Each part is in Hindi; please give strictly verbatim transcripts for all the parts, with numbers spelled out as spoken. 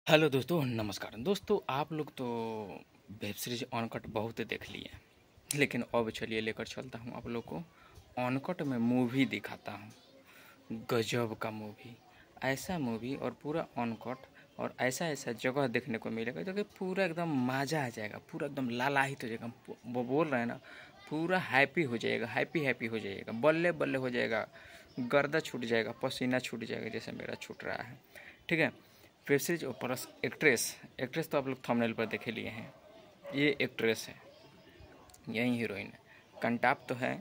हेलो दोस्तों, नमस्कार दोस्तों। आप लोग तो वेब सीरीज ऑनकट बहुत देख लिए, लेकिन अब चलिए लेकर चलता हूँ आप लोग को ऑनकट में मूवी दिखाता हूँ। गजब का मूवी, ऐसा मूवी और पूरा ऑनकट और ऐसा ऐसा जगह देखने को मिलेगा जो कि पूरा एकदम मज़ा आ जाएगा, पूरा एकदम लालाहित हो जाएगा। वो बोल रहे हैं ना, पूरा हैप्पी हो जाएगा, हैप्पी हैप्पी हो जाएगा, बल्ले बल्ले हो जाएगा, गर्दा छूट जाएगा, पसीना छूट जाएगा जैसे मेरा छूट रहा है। ठीक है, वेब सीरीज और प्लस एक्ट्रेस एक्ट्रेस तो आप लोग थंबनेल पर देखे लिए हैं। ये एक्ट्रेस है, यही हीरोइन है, कंटाप तो है।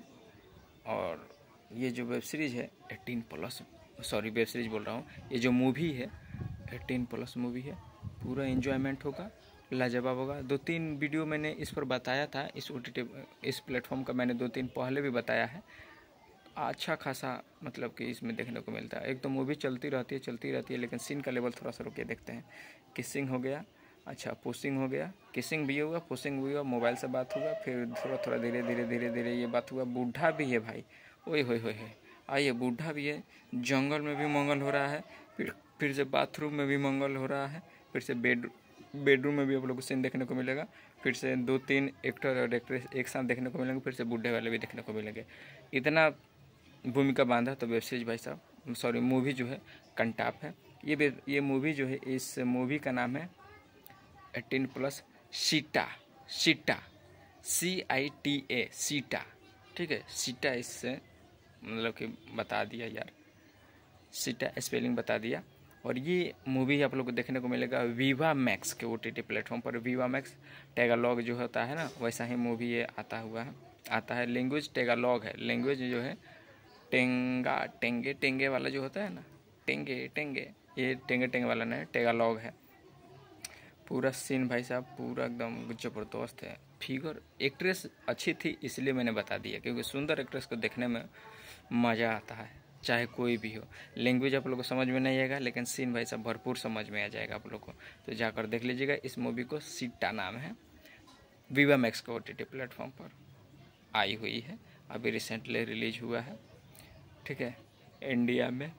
और ये जो वेब सीरीज है eighteen plus, sorry web series बोल रहा हूँ, ये जो मूवी है एटीन प्लस मूवी है। पूरा एंजॉयमेंट होगा, लाजवाब होगा। दो तीन वीडियो मैंने इस पर बताया था, इस ओ टी टी इस प्लेटफॉर्म का मैंने दो तीन पहले भी बताया है। अच्छा खासा मतलब कि इसमें देखने को मिलता है। एक तो मूवी चलती रहती है चलती रहती है लेकिन सीन का लेवल थोड़ा सा रुके देखते हैं। किसिंग हो गया, अच्छा पुशिंग हो गया, किसिंग भी हुआ, पुशिंग भी हुआ, मोबाइल से बात हुआ, फिर थोड़ा थोड़ा धीरे धीरे धीरे धीरे ये बात हुआ। बूढ़ा भी है भाई, ओए होए होए है, आइए बूढ़ा भी है। जंगल में भी मंगल हो रहा है, फिर फिर से बाथरूम में भी मंगल हो रहा है, फिर से बेड बेडरूम में भी आप लोग को सीन देखने को मिलेगा। फिर से दो तीन एक्टर और एक्ट्रेस एक साथ देखने को मिलेंगे, फिर से बूढ़े वाले भी देखने को मिलेंगे। इतना भूमिका बांधा तो वेब सीरीज भाई साहब, सॉरी मूवी जो है कंटाप है। ये ये मूवी जो है, इस मूवी का नाम है एटीन प्लस सीटा सीटा सी आई टी ए सीटा। ठीक है, सीटा इससे मतलब कि बता दिया यार, सीटा स्पेलिंग बता दिया। और ये मूवी आप लोग को देखने को मिलेगा वीवा मैक्स के ओ टी टी प्लेटफॉर्म पर। वीवा मैक्स टैगालॉग जो होता है ना, वैसा ही मूवी ये आता हुआ है आता है लैंग्वेज टैगालॉग है, लैंग्वेज जो है टेंगा टेंगे टेंगे वाला जो होता है ना, टेंगे टेंगे, ये टेंगे टेंगे वाला नहीं, टैगालॉग है। पूरा सीन भाई साहब पूरा एकदम ज़बरदस्त है। फिगर एक्ट्रेस अच्छी थी इसलिए मैंने बता दिया, क्योंकि सुंदर एक्ट्रेस को देखने में मज़ा आता है, चाहे कोई भी हो। लैंग्वेज आप लोग को समझ में नहीं आएगा लेकिन सीन भाई साहब भरपूर समझ में आ जाएगा आप लोग को। तो जाकर देख लीजिएगा, इस मूवी को सीटा नाम है, वीवा मैक्स के ओ टी टी प्लेटफॉर्म पर आई हुई है, अभी रिसेंटली रिलीज हुआ है। ठीक है, इंडिया में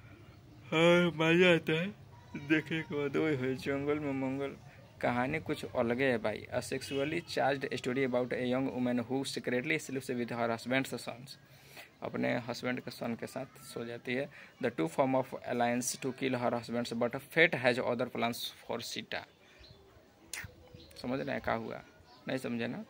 हाँ मज़ा आता है देखने के बाद। ओए होए, जंगल में मंगल, कहानी कुछ अलग है भाई। A sexually charged story about a young woman who secretly sleeps with her husband's sons. अपने हस्बैंड के सन के साथ सो जाती है। The two form of alliance to kill her husband's but fate has other plans for Sita. समझ रहे हैं क्या हुआ? नहीं समझे ना?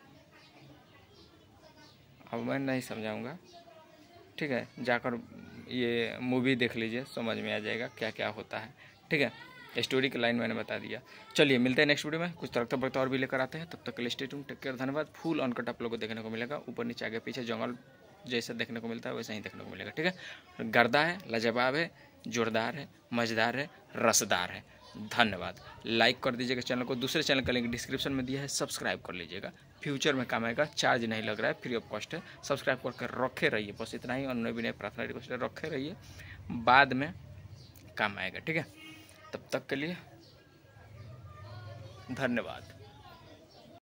अब मैं नहीं समझाऊंगा, ठीक है, जाकर ये मूवी देख लीजिए, समझ में आ जाएगा क्या क्या होता है। ठीक है, स्टोरी की लाइन मैंने बता दिया। चलिए मिलते हैं नेक्स्ट वीडियो में, कुछ तड़कता भड़कता और भी लेकर आते हैं। तब तक के लिए स्टे ट्यून्ड, टेक केयर, धन्यवाद। फुल ऑनकट आप लोगों को देखने को मिलेगा, ऊपर नीचे आगे पीछे जंगल जैसा देखने को मिलता है वैसा ही देखने को मिलेगा। ठीक है, गर्दा है, लाजवाब है, जोरदार है, मज़ेदार है, रसदार है। धन्यवाद। लाइक कर दीजिएगा चैनल को, दूसरे चैनल का लिंक डिस्क्रिप्शन में दिया है, सब्सक्राइब कर लीजिएगा। फ्यूचर में काम आएगा, चार्ज नहीं लग रहा है, फ्री ऑफ कॉस्ट है। सब्सक्राइब करके रखे रहिए, बस इतना ही। और नई भी नई प्रार्थना रिक्वेस्ट रखे रहिए, बाद में काम आएगा। ठीक है, तब तक के लिए धन्यवाद।